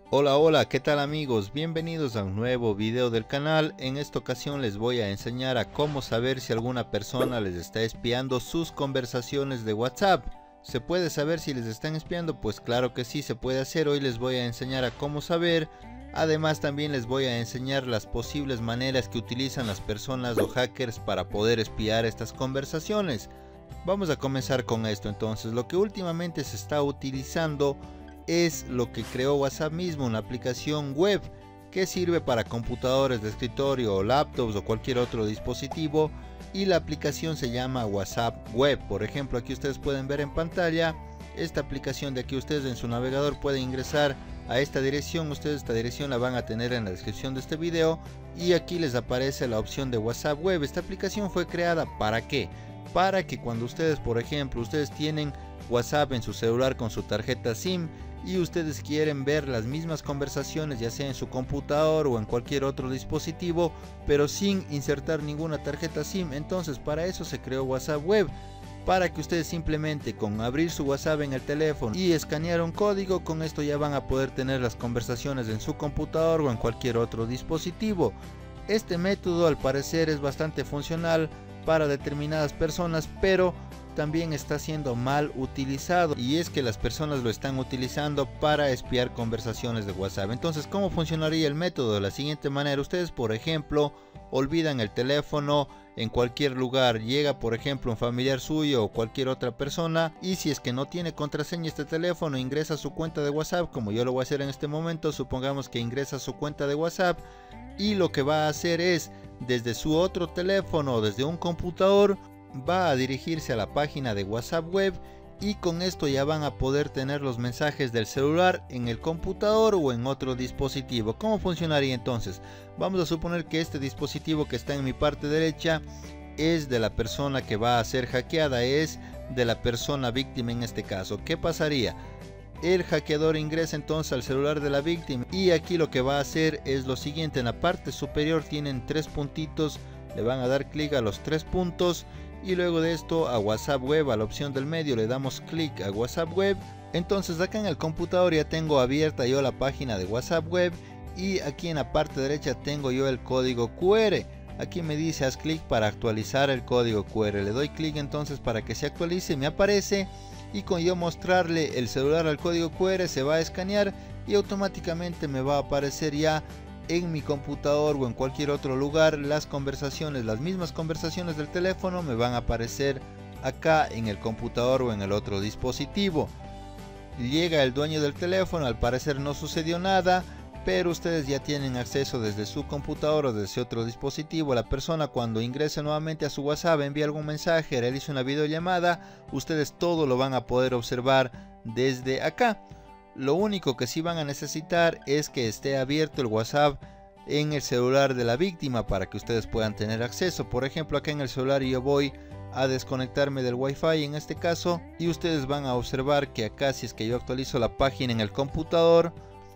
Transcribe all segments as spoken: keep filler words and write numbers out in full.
Hola hola, ¿qué tal amigos? Bienvenidos a un nuevo video del canal. En esta ocasión les voy a enseñar a cómo saber si alguna persona les está espiando sus conversaciones de WhatsApp. ¿Se puede saber si les están espiando? Pues claro que sí, se puede hacer. Hoy les voy a enseñar a cómo saber. Además también les voy a enseñar las posibles maneras que utilizan las personas o hackers para poder espiar estas conversaciones. Vamos a comenzar con esto entonces. Lo que últimamente se está utilizando es lo que creó WhatsApp mismo, una aplicación web que sirve para computadores de escritorio o laptops o cualquier otro dispositivo, y la aplicación se llama WhatsApp Web. Por ejemplo, aquí ustedes pueden ver en pantalla esta aplicación. De aquí ustedes en su navegador pueden ingresar a esta dirección. Ustedes esta dirección la van a tener en la descripción de este video y aquí les aparece la opción de WhatsApp Web. Esta aplicación fue creada ¿para qué? Para que cuando ustedes, por ejemplo, ustedes tienen WhatsApp en su celular con su tarjeta SIM y ustedes quieren ver las mismas conversaciones, ya sea en su computador o en cualquier otro dispositivo, pero sin insertar ninguna tarjeta SIM, entonces para eso se creó WhatsApp Web, para que ustedes simplemente con abrir su WhatsApp en el teléfono y escanear un código, con esto ya van a poder tener las conversaciones en su computador o en cualquier otro dispositivo. Este método al parecer es bastante funcional para determinadas personas, pero también está siendo mal utilizado, y es que las personas lo están utilizando para espiar conversaciones de WhatsApp. Entonces, ¿cómo funcionaría el método? De la siguiente manera: ustedes, por ejemplo, olvidan el teléfono en cualquier lugar, llega por ejemplo un familiar suyo o cualquier otra persona, y si es que no tiene contraseña este teléfono, ingresa a su cuenta de WhatsApp, como yo lo voy a hacer en este momento. Supongamos que ingresa a su cuenta de WhatsApp y lo que va a hacer es, desde su otro teléfono o desde un computador, va a dirigirse a la página de WhatsApp Web, y con esto ya van a poder tener los mensajes del celular en el computador o en otro dispositivo. ¿Cómo funcionaría entonces? Vamos a suponer que este dispositivo que está en mi parte derecha es de la persona que va a ser hackeada, es de la persona víctima en este caso. ¿Qué pasaría? El hackeador ingresa entonces al celular de la víctima y aquí lo que va a hacer es lo siguiente: en la parte superior tienen tres puntitos, le van a dar clic a los tres puntos y luego de esto a WhatsApp Web, a la opción del medio le damos clic a WhatsApp Web. Entonces acá en el computador ya tengo abierta yo la página de WhatsApp Web y aquí en la parte derecha tengo yo el código Q R. Aquí me dice haz clic para actualizar el código Q R. Le doy clic entonces para que se actualice, me aparece, y con yo mostrarle el celular al código Q R se va a escanear y automáticamente me va a aparecer ya en mi computador o en cualquier otro lugar las conversaciones, las mismas conversaciones del teléfono me van a aparecer acá en el computador o en el otro dispositivo. Llega el dueño del teléfono, al parecer no sucedió nada, pero ustedes ya tienen acceso desde su computador o desde otro dispositivo. La persona cuando ingrese nuevamente a su WhatsApp, envía algún mensaje, realiza una videollamada, ustedes todo lo van a poder observar desde acá. Lo único que sí van a necesitar es que esté abierto el WhatsApp en el celular de la víctima para que ustedes puedan tener acceso. Por ejemplo, acá en el celular yo voy a desconectarme del Wi-Fi en este caso, y ustedes van a observar que acá, si es que yo actualizo la página en el computador,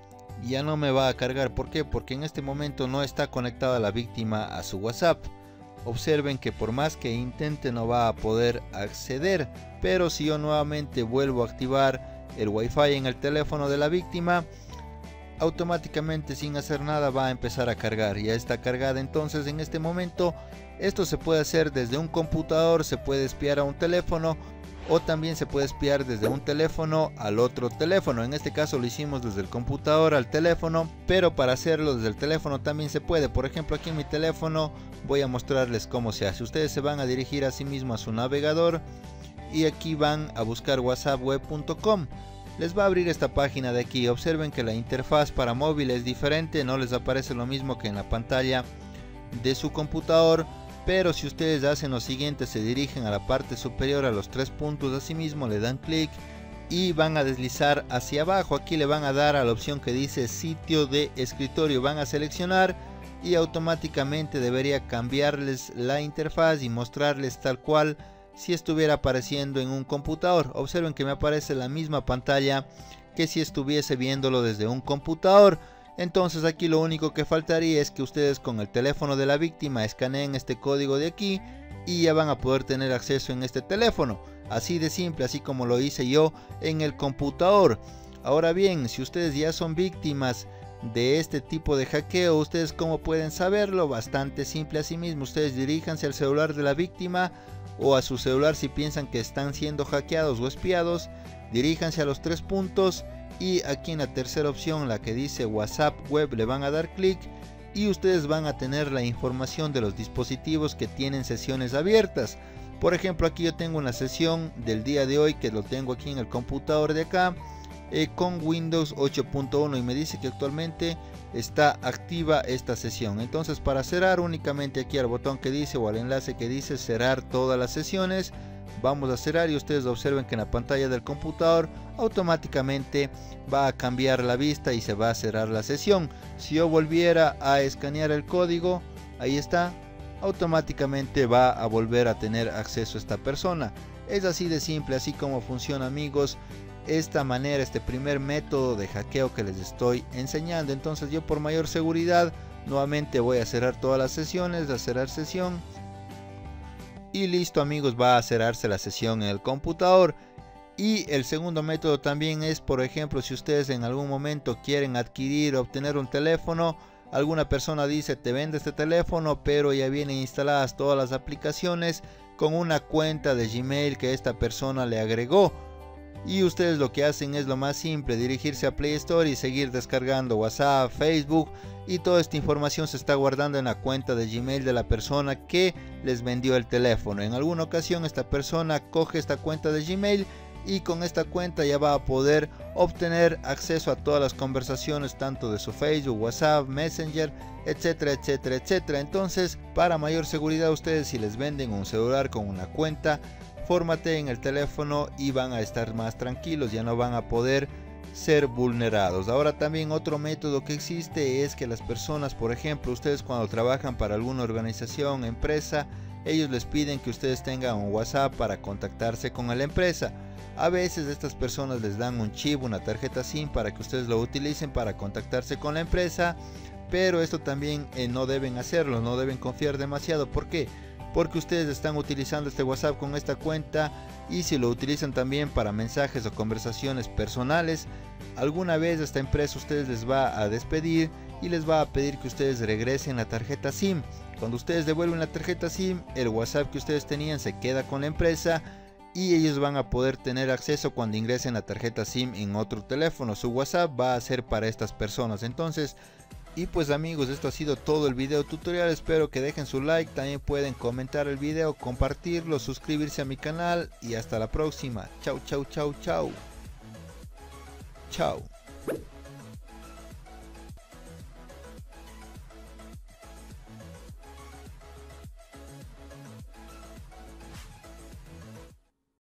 ya no me va a cargar. ¿Por qué? Porque en este momento no está conectada la víctima a su WhatsApp. Observen que por más que intente no va a poder acceder, pero si yo nuevamente vuelvo a activar el Wi-Fi en el teléfono de la víctima, automáticamente sin hacer nada va a empezar a cargar. Ya está cargada. Entonces en este momento esto se puede hacer desde un computador, se puede espiar a un teléfono, o también se puede espiar desde un teléfono al otro teléfono. En este caso lo hicimos desde el computador al teléfono, pero para hacerlo desde el teléfono también se puede. Por ejemplo, aquí en mi teléfono voy a mostrarles cómo se hace. Ustedes se van a dirigir a sí mismo a su navegador y aquí van a buscar whatsapp web punto com. Les va a abrir esta página de aquí. Observen que la interfaz para móvil es diferente, no les aparece lo mismo que en la pantalla de su computador, pero si ustedes hacen lo siguiente, se dirigen a la parte superior a los tres puntos, así mismo le dan clic y van a deslizar hacia abajo. Aquí le van a dar a la opción que dice sitio de escritorio, van a seleccionar y automáticamente debería cambiarles la interfaz y mostrarles tal cual si estuviera apareciendo en un computador. Observen que me aparece la misma pantalla que si estuviese viéndolo desde un computador. Entonces aquí lo único que faltaría es que ustedes con el teléfono de la víctima escaneen este código de aquí y ya van a poder tener acceso en este teléfono. Así de simple, así como lo hice yo en el computador. Ahora bien, si ustedes ya son víctimas de este tipo de hackeo, ¿ustedes cómo pueden saberlo? Bastante simple. Asimismo, ustedes diríjanse al celular de la víctima o a su celular si piensan que están siendo hackeados o espiados. Diríjanse a los tres puntos y aquí en la tercera opción, la que dice WhatsApp web, le van a dar clic y ustedes van a tener la información de los dispositivos que tienen sesiones abiertas. Por ejemplo, aquí yo tengo una sesión del día de hoy que lo tengo aquí en el computador de acá eh, con Windows ocho punto uno y me dice que actualmente está activa esta sesión. Entonces, para cerrar, únicamente aquí al botón que dice o al enlace que dice cerrar todas las sesiones, vamos a cerrar y ustedes observen que en la pantalla del computador automáticamente va a cambiar la vista y se va a cerrar la sesión. Si yo volviera a escanear el código, ahí está, automáticamente va a volver a tener acceso a esta persona. Es así de simple, así como funciona, amigos, esta manera, este primer método de hackeo que les estoy enseñando. Entonces yo, por mayor seguridad, nuevamente voy a cerrar todas las sesiones, a cerrar sesión. Y listo, amigos, va a cerrarse la sesión en el computador. Y el segundo método también es, por ejemplo, si ustedes en algún momento quieren adquirir o obtener un teléfono, alguna persona dice te vende este teléfono, pero ya vienen instaladas todas las aplicaciones con una cuenta de Gmail que esta persona le agregó. Y ustedes lo que hacen es lo más simple, dirigirse a Play Store y seguir descargando WhatsApp, Facebook, y toda esta información se está guardando en la cuenta de Gmail de la persona que les vendió el teléfono. En alguna ocasión esta persona coge esta cuenta de Gmail y con esta cuenta ya va a poder obtener acceso a todas las conversaciones, tanto de su Facebook, WhatsApp, Messenger, etcétera, etcétera, etcétera. Entonces, para mayor seguridad, ustedes, si les venden un celular con una cuenta, formateen el teléfono y van a estar más tranquilos, ya no van a poder ser vulnerados. Ahora también otro método que existe es que las personas, por ejemplo, ustedes cuando trabajan para alguna organización, empresa, ellos les piden que ustedes tengan un WhatsApp para contactarse con la empresa. A veces estas personas les dan un chip, una tarjeta SIM para que ustedes lo utilicen para contactarse con la empresa, pero esto también eh, no deben hacerlo, no deben confiar demasiado. ¿Por qué? Porque ustedes están utilizando este WhatsApp con esta cuenta, y si lo utilizan también para mensajes o conversaciones personales, alguna vez esta empresa ustedes les va a despedir y les va a pedir que ustedes regresen la tarjeta SIM. Cuando ustedes devuelven la tarjeta SIM, el WhatsApp que ustedes tenían se queda con la empresa y ellos van a poder tener acceso cuando ingresen la tarjeta SIM en otro teléfono. Su WhatsApp va a ser para estas personas. Entonces, y pues amigos, esto ha sido todo el video tutorial. Espero que dejen su like, también pueden comentar el video, compartirlo, suscribirse a mi canal y hasta la próxima. Chau, chau, chau, chau. Chau.